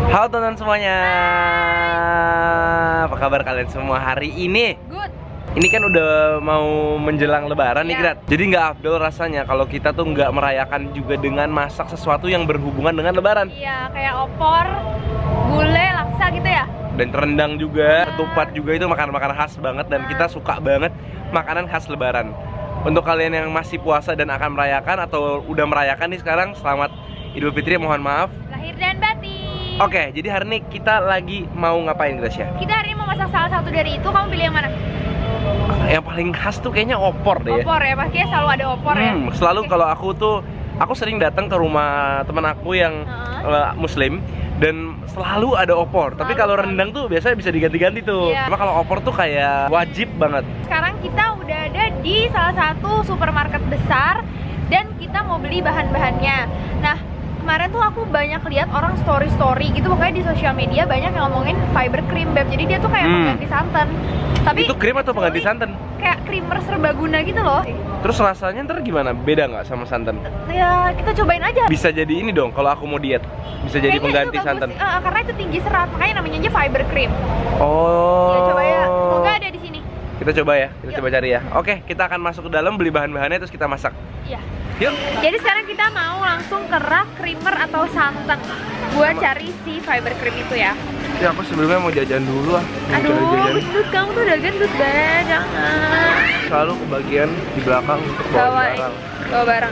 Halo teman-teman semuanya. Apa kabar kalian semua hari ini? Good. Ini kan udah mau menjelang lebaran nih, Grat. Jadi nggak afdol rasanya kalau kita tuh nggak merayakan juga dengan masak sesuatu yang berhubungan dengan lebaran. Iya, kayak opor, gulai, laksa gitu ya. Dan rendang juga, ketupat juga, itu makanan-makanan khas banget. Dan kita suka banget makanan khas lebaran. Untuk kalian yang masih puasa dan akan merayakan atau udah merayakan nih sekarang, selamat Idul Fitri, mohon maaf. Lahir dan batin. Oke, jadi hari ini kita lagi mau ngapain, Gracia? Kita hari ini mau masak salah satu dari itu, kamu pilih yang mana? Yang paling khas tuh kayaknya opor deh ya. Opor ya, pastinya selalu ada opor ya. Selalu kalau aku sering datang ke rumah teman aku yang muslim dan selalu ada opor. Tapi kalau rendang tuh biasanya bisa diganti-ganti tuh. Iya. Cuma kalau opor tuh kayak wajib banget. Sekarang kita udah ada di salah satu supermarket besar dan kita mau beli bahan-bahannya. Nah, kemarin tuh aku banyak lihat orang story gitu, pokoknya di sosial media banyak yang ngomongin fiber cream, Beb. Jadi dia tuh kayak pengganti santan. Tapi itu krim atau pengganti santan? Kayak creamer serbaguna gitu loh. Terus rasanya ntar gimana? Beda nggak sama santan? Ya, kita cobain aja. Bisa jadi ini dong kalau aku mau diet. Bisa jadi Kayaknya pengganti itu bagus, santan. karena itu tinggi serat, makanya namanya aja fiber cream. Oh. Ya, coba ya. Semoga ada di sini. Kita coba ya, kita Yuk. coba cari ya. Oke, kita akan masuk ke dalam, beli bahan-bahannya terus kita masak. Iya. Yuk. Jadi sekarang kita mau langsung ke rak creamer atau santan buat cari si fiber cream itu ya. Ya aku sebelumnya mau jajan dulu ah. Mau Aduh, cari jajan. gendut, kamu tuh udah gendut deh, jangan. Selalu kebagian di belakang untuk bawa barang. Bawa barang.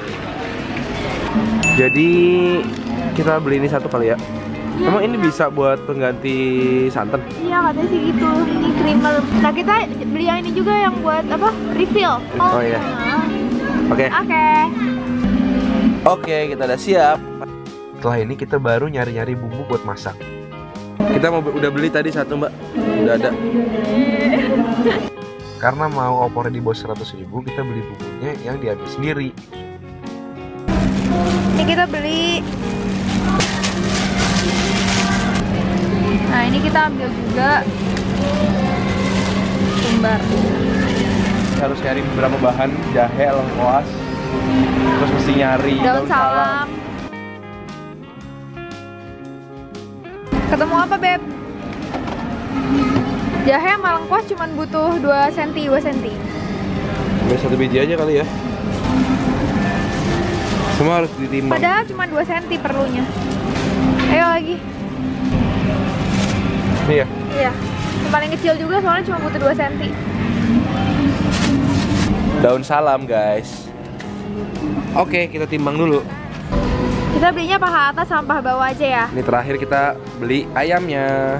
Jadi kita beli ini satu kali ya. Emang ini bisa buat pengganti santan? Iya, katanya sih gitu. Ini creamer. Nah, kita beli yang ini juga yang buat apa? Refill. Oh iya. Oke. Oke, kita udah siap. Setelah ini kita baru nyari-nyari bumbu buat masak. Kita udah beli tadi satu, Mbak. Udah ada. Karena mau opornya di bawah 100.000, kita beli bumbunya yang diambil sendiri. Ini kita beli. Nah, ini kita ambil juga sumber. Harus nyari beberapa bahan, jahe, lengkuas, terus mesti nyari Daun salam. Ketemu apa, Beb? Jahe sama lengkuas cuma butuh 2 cm. Udah satu biji aja kali ya. Semua harus ditimbang. Padahal cuma 2 cm perlunya. Ayo lagi. Ini ya? Iya. Yang paling kecil juga soalnya cuma butuh 2 cm. Daun salam, guys. Oke, kita timbang dulu. Kita belinya paha atas sama paha bawah aja ya. Ini terakhir kita beli ayamnya.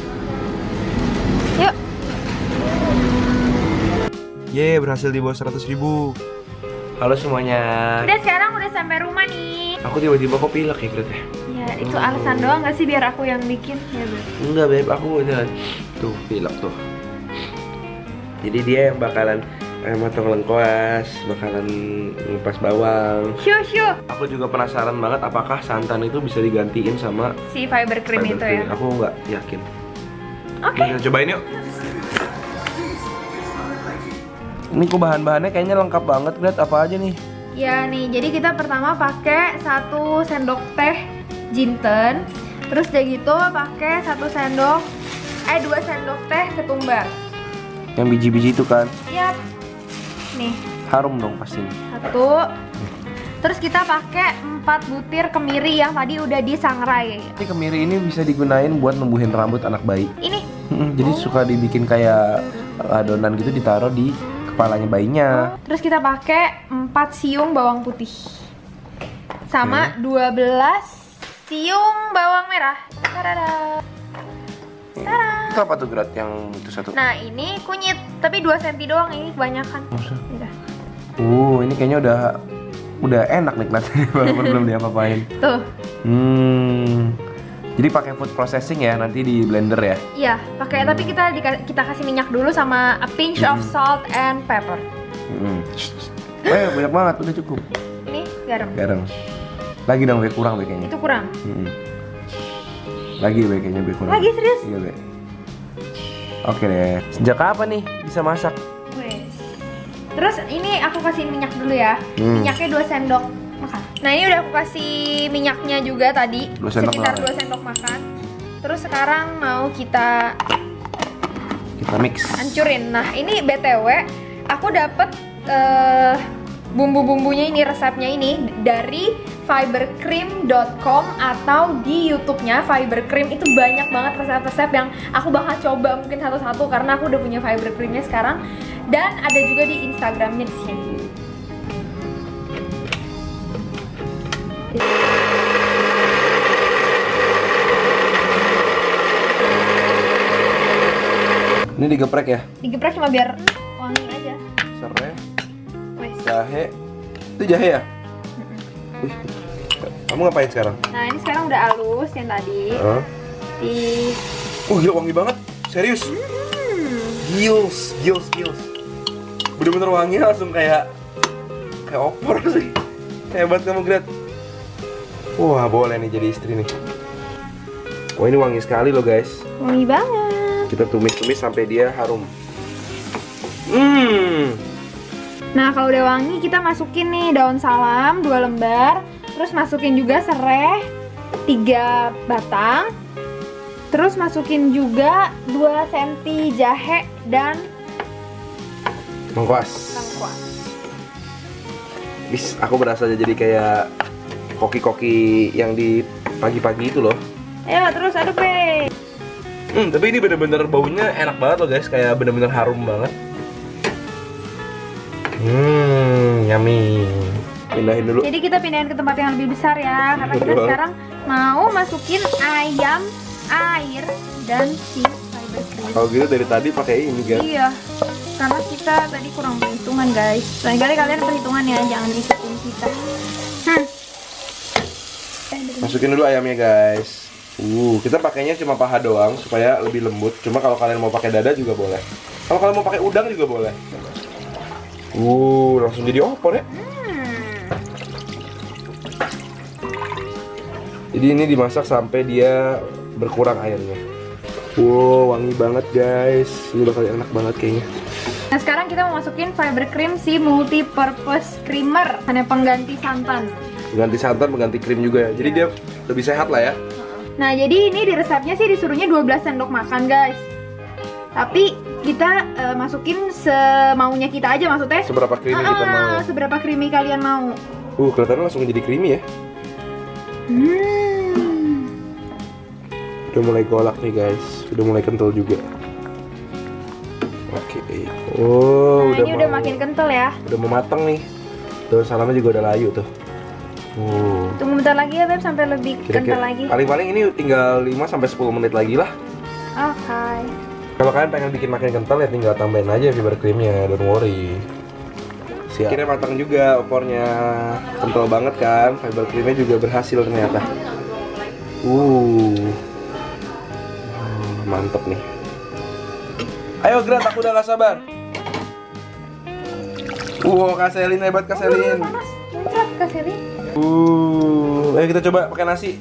Yuk. Yeay, berhasil di bawah 100.000. Halo semuanya. Udah, sekarang udah sampai rumah nih. Aku tiba-tiba kok pilek ya, Gret ya? Ya, itu alasan doang gak sih biar aku yang bikin? Ya, Beb. Enggak, Beb, aku udah tuh pilek tuh. Jadi dia yang bakalan motong lengkuas, bakalan ngupas bawang. Syuh. Aku juga penasaran banget apakah santan itu bisa digantiin sama Si fiber cream fiber itu cream. ya. Aku nggak yakin. Oke. Kita cobain yuk. Ini kok bahan-bahannya kayaknya lengkap banget, Gret. Apa aja nih? Ya nih, jadi kita pertama pakai 1 sendok teh jinten. Terus udah gitu pakai 2 sendok teh ketumbar. Yang biji-biji itu kan? Yap. Nih, Harum dong pasti nih. 1. Terus kita pakai 4 butir kemiri yang tadi udah disangrai. Ini kemiri ini bisa digunain buat numbuhin rambut anak bayi. Ini. Jadi suka dibikin kayak adonan gitu, ditaruh di kepalanya bayinya. Terus kita pakai 4 siung bawang putih. Sama 12 siung bawang merah. Tadada. Itu apa tuh, Grat, yang itu satu? Nah, ini kunyit, tapi 2 cm doang, ini kebanyakan. Masa? Udah. Ini kayaknya udah enak nih kelihatannya walaupun belum diapa-apain. Tuh. Jadi pakai food processing ya, nanti di blender ya. Iya, pakai tapi kita kasih minyak dulu sama a pinch of salt and pepper. Banyak banget, udah cukup. Ini garam. Garam. Lagi dong, Be, kurang Be kayaknya. Itu kurang. Lagi Be, kayaknya Be kurang. Lagi serius? Iya, Be. Oke deh. Sejak kapan nih bisa masak? Wes. Terus ini aku kasih minyak dulu ya. Minyaknya 2 sendok makan. Nah, ini udah aku kasih minyaknya juga tadi. 2 sendok sekitar makan. 2 sendok makan. Terus sekarang mau kita mix. hancurin. Nah, ini BTW aku dapet bumbu-bumbunya ini, resepnya ini dari fibercream.com atau di YouTube-nya Fibercream. Itu banyak banget resep-resep yang aku bakal coba mungkin satu-satu karena aku udah punya Fibercreamnya sekarang. Dan ada juga di Instagramnya di sini. Ini digeprek ya? Digeprek cuma biar wangi aja. Serai, Wes. jahe. Itu jahe ya? Wih, kamu ngapain sekarang? Nah, ini sekarang udah halus yang tadi. Di Gila wangi banget. Serius? Gils. Bener-bener wangi langsung kayak opor sih. Hebat kamu, Gret. Wah, boleh nih jadi istri nih. Wah, ini wangi sekali loh, guys. wangi banget. Kita tumis-tumis sampai dia harum. Nah, kalau udah wangi kita masukin nih daun salam 2 lembar. Terus masukin juga serai 3 batang. Terus masukin juga 2 cm jahe dan lengkuas. Bis, aku berasa jadi kayak koki-koki yang di pagi-pagi itu loh. Ayo terus aduk deh. Tapi ini bener-bener baunya enak banget loh guys, kayak bener-bener harum banget. Yummy. Pindahin dulu. Jadi kita pindahin ke tempat yang lebih besar ya, karena kita sekarang mau masukin ayam, air, dan si fibercream. Kalau gitu dari tadi pakai ini guys. Iya, karena kita tadi kurang perhitungan guys. Lain kali kalian perhitungan ya, jangan ikutin kita. Masukin dulu ayamnya guys. Kita pakainya cuma paha doang supaya lebih lembut. Cuma kalau kalian mau pakai dada juga boleh. Kalau kalian mau pakai udang juga boleh. Langsung jadi opor ya. Jadi ini dimasak sampai dia berkurang airnya. Wangi banget guys. Ini bakal enak banget kayaknya. Nah sekarang kita mau masukin fibercream si multi purpose creamer, hanya pengganti santan. Ganti santan, mengganti krim juga ya. Jadi dia lebih sehat lah ya. Nah jadi ini di resepnya sih disuruhnya 12 sendok makan guys. Tapi kita masukin semaunya kita aja, maksudnya seberapa creamy kita mau. Seberapa creamy kalian mau. Kelihatannya langsung jadi creamy ya. Udah mulai golak nih guys. Udah mulai kental juga. Oke. Nah, ini udah makin kental ya. Udah mau matang nih. Daun salamnya juga udah layu tuh. Tunggu bentar lagi ya Beb, sampai lebih kental lagi. Paling-paling ini tinggal 5-10 menit lagi lah. Oke. Kalau kalian pengen bikin makin kental ya tinggal tambahin aja fibercreamnya, don't worry. Siap. Akhirnya matang juga opornya. Kental banget kan, fibercreamnya juga berhasil ternyata. Mantep nih. Ayo Grat, aku udah gak sabar. Kak Selin hebat, Kak Selin. Panas, muncrat Kak Selin. Ayo kita coba pakai nasi.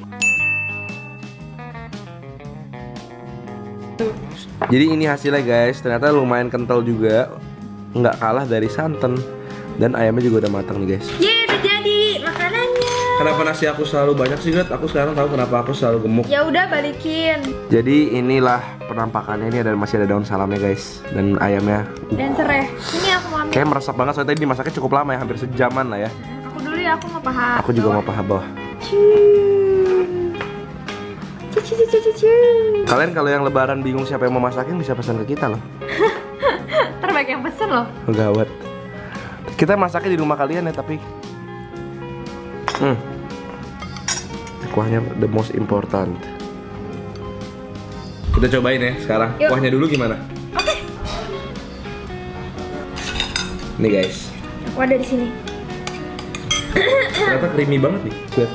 Jadi ini hasilnya guys, ternyata lumayan kental juga, nggak kalah dari santan. Dan ayamnya juga udah matang nih guys. Udah jadi makanannya. Kenapa nasi aku selalu banyak sih Grat? Aku sekarang tahu kenapa aku selalu gemuk. Ya udah balikin. Jadi inilah penampakannya, ini ada masih ada daun salamnya guys, dan ayamnya. Dan serai. Ini aku mau ambil. Kayak meresap banget soalnya tadi dimasaknya cukup lama ya, hampir sejaman lah ya. Aku dulu ya, aku mau paha. Aku juga mau paha bawah. Kalian kalau yang lebaran bingung siapa yang mau masakin bisa pesan ke kita loh. Terbaik yang pesen loh. Gawat. Kita masaknya di rumah kalian ya tapi. Kuahnya the most important. Kita cobain ya sekarang. Yuk. Kuahnya dulu gimana? Oke. Nih guys. Aku ada di sini. Ternyata creamy banget nih. Lihat.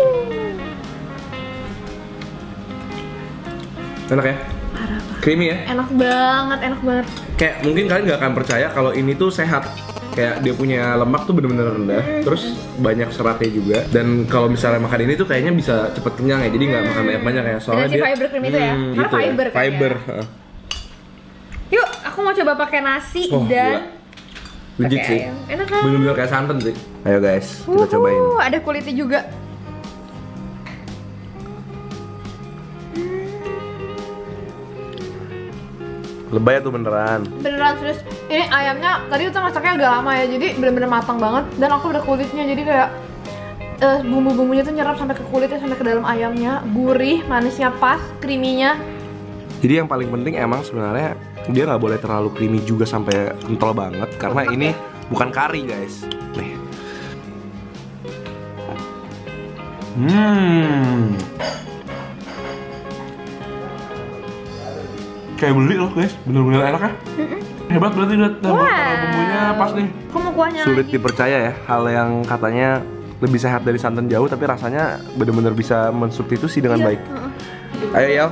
Enak ya? Parah banget. Creamy ya? Enak banget, enak banget. Kayak mungkin kalian nggak akan percaya kalau ini tuh sehat. Kayak dia punya lemak tuh bener-bener rendah, terus banyak seratnya juga. Dan kalau misalnya makan ini tuh kayaknya bisa cepet kenyang ya, jadi nggak makan banyak-banyak ya. Soalnya dengan si fibercream itu ya, karena gitu fiber ya. Fiber. Yuk, aku mau coba pakai nasi dan legit sih. ayam. Enak kan? Bener-bener kayak santan sih. Ayo guys, kita cobain. Ada kulitnya juga. Lebay tuh beneran. Beneran serius. Ini ayamnya tadi tuh masaknya agak lama ya, jadi bener-bener matang banget. Dan aku udah kulitnya, jadi kayak bumbu-bumbunya tuh nyerap sampai ke kulitnya, sampai ke dalam ayamnya. Gurih, manisnya pas, creamy-nya. Jadi yang paling penting emang sebenarnya dia nggak boleh terlalu creamy juga sampai kental banget, karena ini bukan kari guys. Nih. Kayak beli loh guys, bener-bener enak ya. Hebat berarti udah bumbunya pas nih. Aku mau kuahnya Sulit lagi. dipercaya ya, hal yang katanya lebih sehat dari santan jauh tapi rasanya bener-bener bisa mensubstitusi dengan baik. Ayo Yel.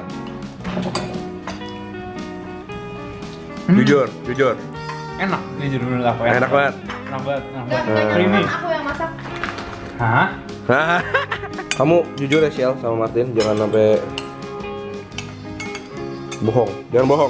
Jujur. Enak, ini jujur menurut aku Enak banget. Enak banget. Gak Creamy. aku yang masak. Hah? Kamu jujur ya Shell sama Martin, jangan sampai bohong. Jangan bohong.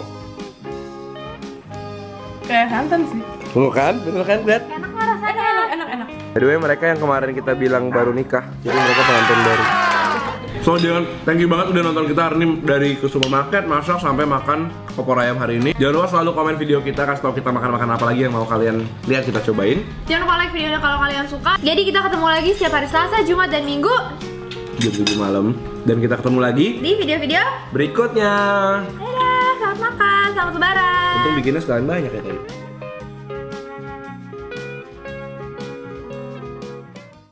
Kayak santan sih. Bener kan, Brad? Enak nggak rasanya? Enak. By the way, mereka yang kemarin kita bilang baru nikah, jadi mereka penonton baru. So, thank you banget udah nonton kita hari ini dari ke supermarket, masak sampai makan opor ayam hari ini. Jangan lupa selalu komen video kita, kasih tau kita makan-makan apa lagi yang mau kalian lihat kita cobain. Jangan lupa like videonya kalau kalian suka. Jadi kita ketemu lagi setiap hari Selasa, Jumat, dan Minggu Jam 7 malam. Dan kita ketemu lagi di video-video berikutnya. dadah, selamat makan, selamat lebaran. Untung bikinnya sekalian banyak ya tadi.